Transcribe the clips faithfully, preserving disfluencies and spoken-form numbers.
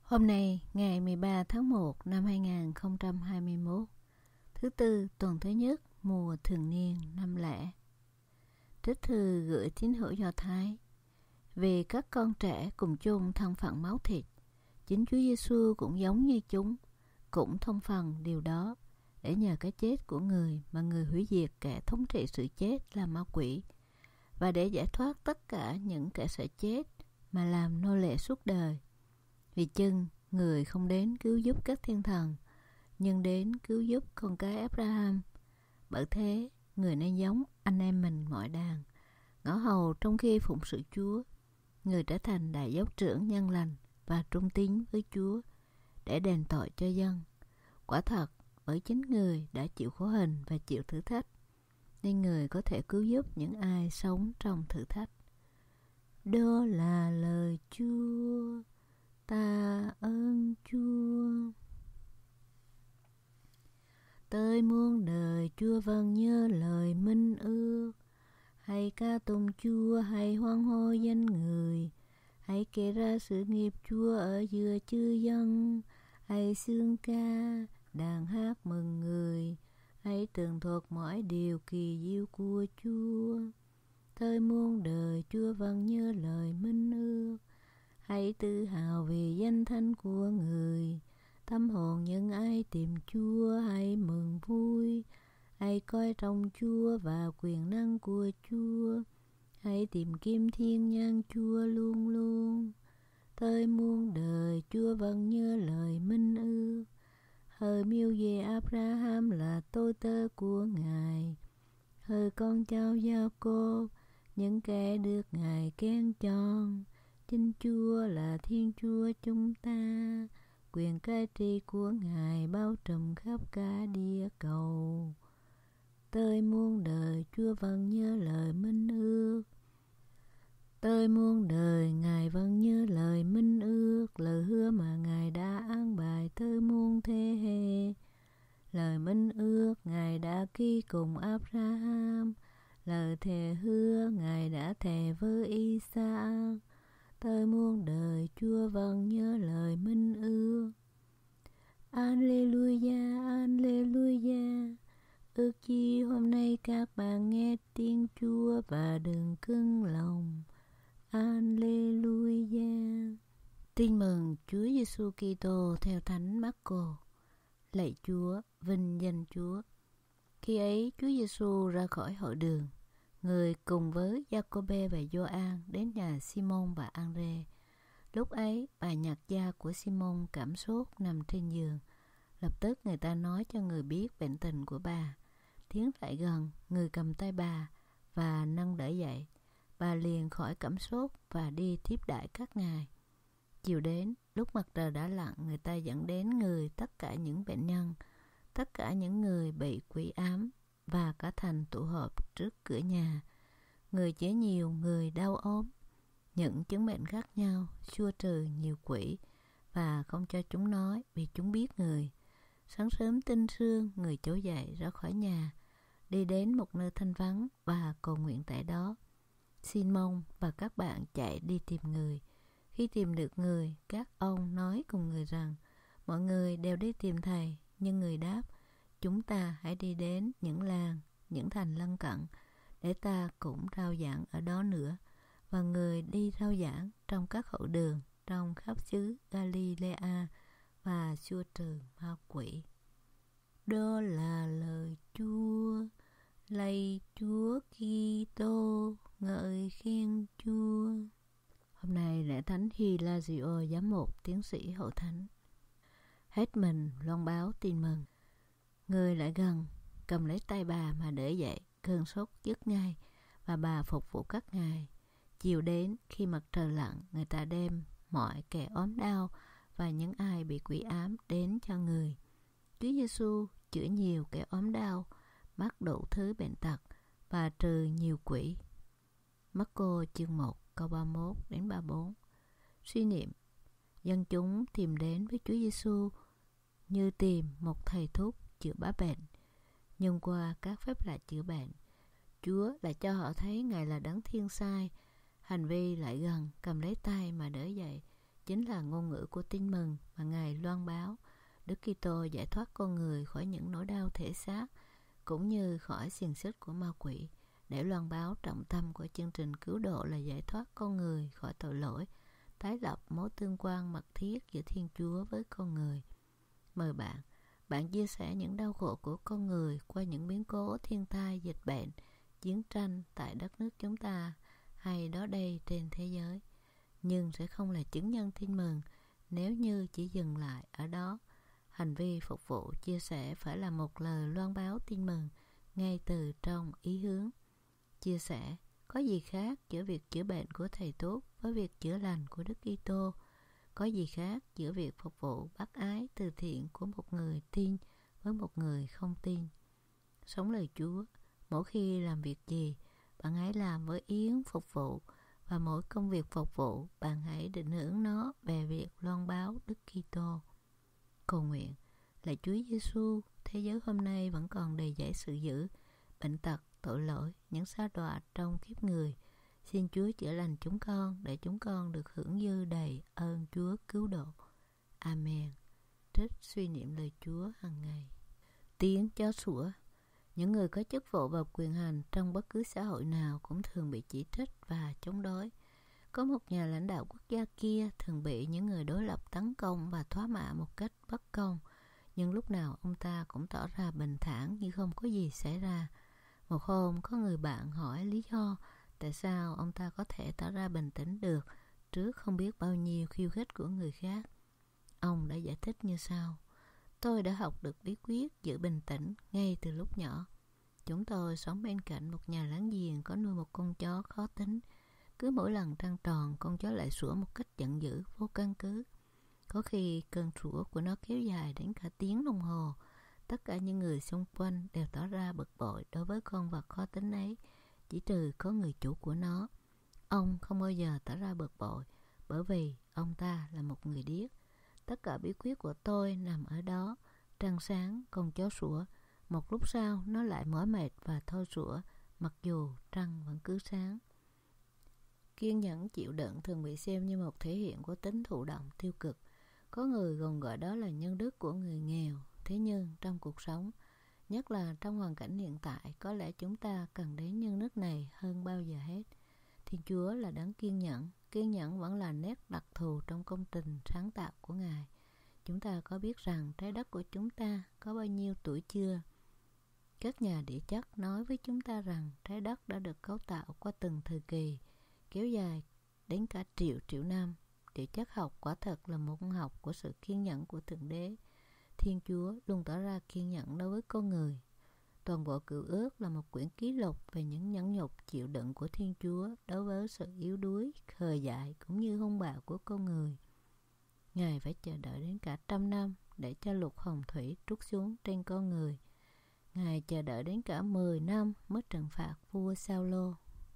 Hôm nay, ngày mười ba tháng một năm hai nghìn không trăm hai mươi mốt, thứ tư tuần thứ nhất mùa thường niên năm lẻ. Trích thư gửi tín hữu Do Thái. Vì các con trẻ cùng chung thân phận máu thịt, chính Chúa Giêsu cũng giống như chúng, cũng thông phần điều đó, để nhờ cái chết của người mà người hủy diệt kẻ thống trị sự chết là ma quỷ, và để giải thoát tất cả những kẻ sợ chết mà làm nô lệ suốt đời. Vì chưng người không đến cứu giúp các thiên thần, nhưng đến cứu giúp con cái Abraham. Bởi thế, người nên giống anh em mình mọi đàn, ngõ hầu trong khi phụng sự Chúa. Người trở thành đại giáo trưởng nhân lành và trung tín với Chúa, để đền tội cho dân. Quả thật, bởi chính người đã chịu khổ hình và chịu thử thách, nên người có thể cứu giúp những ai sống trong thử thách. Đó là lời Chúa. Ta ơn Chúa. Tới muôn đời Chúa vẫn nhớ lời minh ước. Hãy ca tụng Chúa, hãy hoan hô danh người. Hãy kể ra sự nghiệp Chúa ở giữa chư dân. Hãy xướng ca, đàn hát mừng người. Hãy tường thuật mọi điều kỳ diệu của Chúa. Tới muôn đời Chúa vẫn nhớ lời minh ước. Hãy tự hào vì danh thánh của người. Tâm hồn những ai tìm Chúa hãy mừng vui. Hãy coi trọng Chúa và quyền năng của Chúa. Hãy tìm kiếm thiên nhang Chúa luôn luôn. Tới muôn đời Chúa vẫn nhớ lời minh ước. Hỡi miêu về Abraham là tôi tớ của Ngài. Hỡi con cháu Gia-cốp, những kẻ được Ngài kén chọn. Chính Chúa là Thiên Chúa chúng ta, quyền cai trị của Ngài bao trùm khắp cả địa cầu. Tới muôn đời Chúa vẫn nhớ lời minh ước. Tới muôn đời Ngài vẫn nhớ lời minh ước, lời hứa mà Ngài đã an bài tới muôn thế hệ. Lời minh ước Ngài đã ký cùng Abraham, lời thề hứa Ngài đã thề với Isaac. Tới muôn đời Chúa vẫn nhớ lời minh ước. Alleluia, Alleluia. Ước chi hôm nay các bạn nghe tiếng Chúa và đừng cứng lòng. Alleluia. Tin mừng Chúa Giêsu Kitô theo Thánh Marco. Lạy Chúa, vinh danh Chúa. Khi ấy Chúa Giêsu ra khỏi hội đường, người cùng với Gia-cô-bê và Gioan đến nhà Simon và An-rê. Lúc ấy, bà nhạc gia của Simon cảm sốt nằm trên giường. Lập tức người ta nói cho người biết bệnh tình của bà. Tiến lại gần, người cầm tay bà và nâng đỡ dậy. Bà liền khỏi cảm sốt và đi tiếp đãi các ngài. Chiều đến, lúc mặt trời đã lặn, người ta dẫn đến người tất cả những bệnh nhân, tất cả những người bị quỷ ám, và cả thành tụ họp trước cửa nhà. Người chữa nhiều người đau ốm, những chứng bệnh khác nhau, xua trừ nhiều quỷ, và không cho chúng nói vì chúng biết người. Sáng sớm tinh sương, người trỗi dậy ra khỏi nhà, đi đến một nơi thanh vắng và cầu nguyện tại đó. Simon và các bạn chạy đi tìm người. Khi tìm được người, các ông nói cùng người rằng, mọi người đều đi tìm thầy, nhưng người đáp, chúng ta hãy đi đến những làng, những thành lân cận, để ta cũng rao giảng ở đó nữa. Và người đi rao giảng trong các hậu đường, trong khắp xứ Galilea, và xua trừ ma quỷ. Đó là lời Chúa. Lạy Chúa Kitô, ngợi khen Chúa. Hôm nay lễ thánh Hilario giám mục tiến sĩ hậu thánh. Hết mình loan báo tin mừng. Người lại gần, cầm lấy tay bà mà đỡ dậy, cơn sốt dứt ngay, và bà phục vụ các ngài. Chiều đến, khi mặt trời lặn, người ta đem mọi kẻ ốm đau và những ai bị quỷ ám đến cho người. Chúa Giêsu chữa nhiều kẻ ốm đau, mắc đủ thứ bệnh tật và trừ nhiều quỷ. Marco chương một câu ba mươi mốt đến ba mươi bốn. Suy niệm: dân chúng tìm đến với Chúa Giêsu như tìm một thầy thuốc chữa bá bệnh, nhưng qua các phép lạ chữa bệnh, Chúa lại cho họ thấy Ngài là đấng thiên sai. Hành vi lại gần, cầm lấy tay mà đỡ dậy, chính là ngôn ngữ của tin mừng mà Ngài loan báo. Đức Kitô giải thoát con người khỏi những nỗi đau thể xác cũng như khỏi xiềng xích của ma quỷ, để loan báo trọng tâm của chương trình cứu độ là giải thoát con người khỏi tội lỗi, tái lập mối tương quan mật thiết giữa Thiên Chúa với con người. Mời bạn, bạn chia sẻ những đau khổ của con người qua những biến cố thiên tai, dịch bệnh, chiến tranh tại đất nước chúng ta hay đó đây trên thế giới, nhưng sẽ không là chứng nhân tin mừng nếu như chỉ dừng lại ở đó. Hành vi phục vụ chia sẻ phải là một lời loan báo tin mừng ngay từ trong ý hướng. Chia sẻ có gì khác giữa việc chữa bệnh của Thầy tốt với việc chữa lành của Đức Kitô? Có gì khác giữa việc phục vụ bác ái từ thiện của một người tin với một người không tin? Sống lời Chúa, mỗi khi làm việc gì, bạn hãy làm với ý hướng phục vụ, và mỗi công việc phục vụ, bạn hãy định hướng nó về việc loan báo Đức Kitô. Cầu nguyện, lạy Chúa Giêsu, thế giới hôm nay vẫn còn đầy dẫy sự dữ, bệnh tật, tội lỗi, những sa đọa trong kiếp người. Xin Chúa chữa lành chúng con để chúng con được hưởng dư đầy ơn Chúa cứu độ. Amen. Trích suy niệm lời Chúa hàng ngày. Tiếng chó sủa. Những người có chức vụ và quyền hành trong bất cứ xã hội nào cũng thường bị chỉ trích và chống đối. Có một nhà lãnh đạo quốc gia kia thường bị những người đối lập tấn công và thoá mạ một cách bất công, nhưng lúc nào ông ta cũng tỏ ra bình thản như không có gì xảy ra. Một hôm, có người bạn hỏi lý do tại sao ông ta có thể tỏ ra bình tĩnh được trước không biết bao nhiêu khiêu khích của người khác. Ông đã giải thích như sau: tôi đã học được bí quyết giữ bình tĩnh ngay từ lúc nhỏ. Chúng tôi sống bên cạnh một nhà láng giềng có nuôi một con chó khó tính. Cứ mỗi lần trăng tròn, con chó lại sủa một cách giận dữ, vô căn cứ. Có khi cơn sủa của nó kéo dài đến cả tiếng đồng hồ. Tất cả những người xung quanh đều tỏ ra bực bội đối với con vật khó tính ấy, chỉ trừ có người chủ của nó. Ông không bao giờ tỏ ra bực bội, bởi vì ông ta là một người điếc. Tất cả bí quyết của tôi nằm ở đó. Trăng sáng, con chó sủa. Một lúc sau, nó lại mỏi mệt và thôi sủa, mặc dù trăng vẫn cứ sáng. Kiên nhẫn chịu đựng thường bị xem như một thể hiện của tính thụ động tiêu cực. Có người còn gọi đó là nhân đức của người nghèo. Thế nhưng trong cuộc sống, nhất là trong hoàn cảnh hiện tại, có lẽ chúng ta cần đến nhân đức này hơn bao giờ hết. Thiên Chúa là đấng kiên nhẫn. Kiên nhẫn vẫn là nét đặc thù trong công trình sáng tạo của Ngài. Chúng ta có biết rằng trái đất của chúng ta có bao nhiêu tuổi chưa? Các nhà địa chất nói với chúng ta rằng trái đất đã được cấu tạo qua từng thời kỳ, kéo dài đến cả triệu triệu năm. Địa chất học quả thật là một môn học của sự kiên nhẫn của Thượng Đế. Thiên Chúa luôn tỏ ra kiên nhẫn đối với con người. Toàn bộ Cựu Ước là một quyển ký lục về những nhẫn nhục chịu đựng của Thiên Chúa đối với sự yếu đuối, khờ dại cũng như hung bạo của con người. Ngài phải chờ đợi đến cả trăm năm để cho luật hồng thủy trút xuống trên con người. Ngài chờ đợi đến cả mười năm mới trừng phạt vua Sao-lô.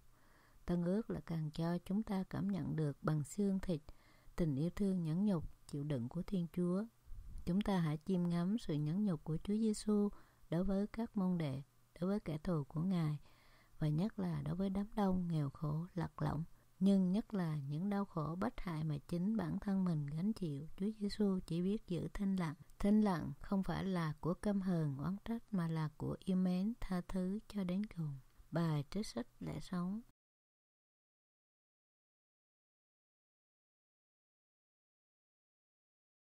Tân Ước là càng cho chúng ta cảm nhận được bằng xương thịt tình yêu thương nhẫn nhục chịu đựng của Thiên Chúa. Chúng ta hãy chiêm ngắm sự nhẫn nhục của Chúa Giêsu đối với các môn đệ, đối với kẻ thù của Ngài, và nhất là đối với đám đông nghèo khổ lạc lõng, nhưng nhất là những đau khổ bất hại mà chính bản thân mình gánh chịu. Chúa Giêsu chỉ biết giữ thinh lặng. Thinh lặng không phải là của căm hờn oán trách, mà là của yêu mến tha thứ cho đến cùng. Bài trích sách lẽ sống.